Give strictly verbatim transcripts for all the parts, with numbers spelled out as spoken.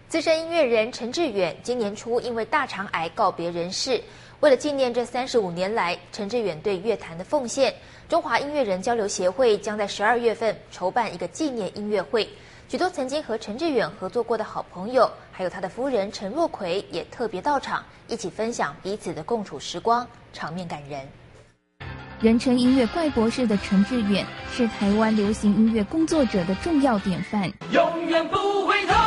资深音乐人陈致远今年初因为大肠癌告别人世。为了纪念这三十五年来陈致远对乐坛的奉献，中华音乐人交流协会将在十二月份筹办一个纪念音乐会。许多曾经和陈致远合作过的好朋友，还有他的夫人陈若奎也特别到场，一起分享彼此的共处时光，场面感人。 人称音乐怪博士的陈致远，是台湾流行音乐工作者的重要典范。 永远不回头，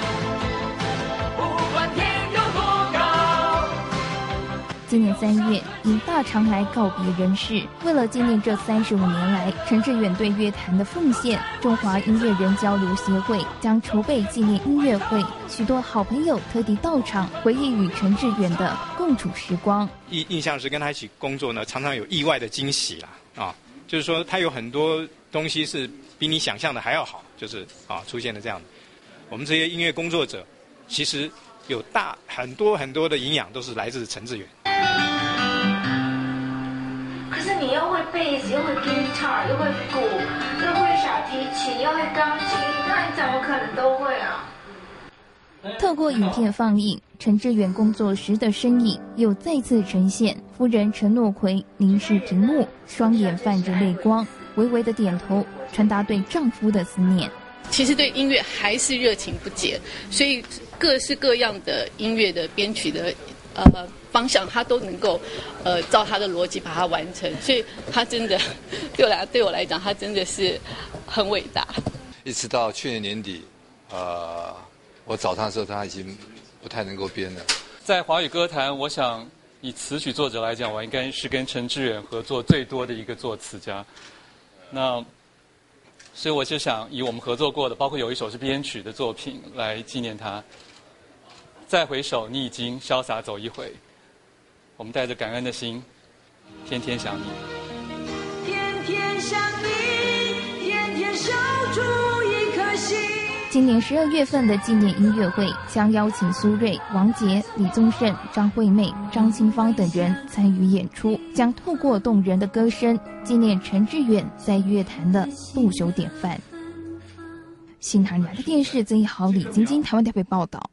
不管天有多高。 今年三月，因大肠癌告别人世。为了纪念这三十五年来陈致远对乐坛的奉献，中华音乐人交流协会将筹备纪念音乐会。许多好朋友特地到场，回忆与陈致远的共处时光。 印印象是跟他一起工作呢，常常有意外的惊喜啦，啊，就是说他有很多东西是比你想象的还要好，就是啊出现了这样的。我们这些音乐工作者，其实有大很多很多的营养都是来自陈致远。 可是你又会贝斯，又会 guitar， 又会鼓，又会小提琴，又会钢琴，那你怎么可能都会啊？ 透过影片放映，陈致远工作时的身影又再次呈现。夫人陈若奎凝视屏幕，双眼泛着泪光，微微的点头，传达对丈夫的思念。 其实对音乐还是热情不减，所以各式各样的音乐的编曲的呃方向，他都能够呃照他的逻辑把它完成。所以他真的对我来对我来讲，他真的是很伟大。 一直到去年年底，呃。我找他的时候，他已经不太能够编了。 在华语歌坛，我想以词曲作者来讲，我应该是跟陈致远合作最多的一个作词家。那所以我就想以我们合作过的，包括有一首是编曲的作品来纪念他。再回首，你已经潇洒走一回。我们带着感恩的心，天天想你。 天天想你，天天守住一颗心。 今年十二月份的纪念音乐会将邀请苏芮、王杰、李宗盛、张惠妹、张清芳等人参与演出，将透过动人的歌声纪念陈致远在乐坛的不朽典范。新唐人的电视曾一豪、李晶晶台湾台北报道。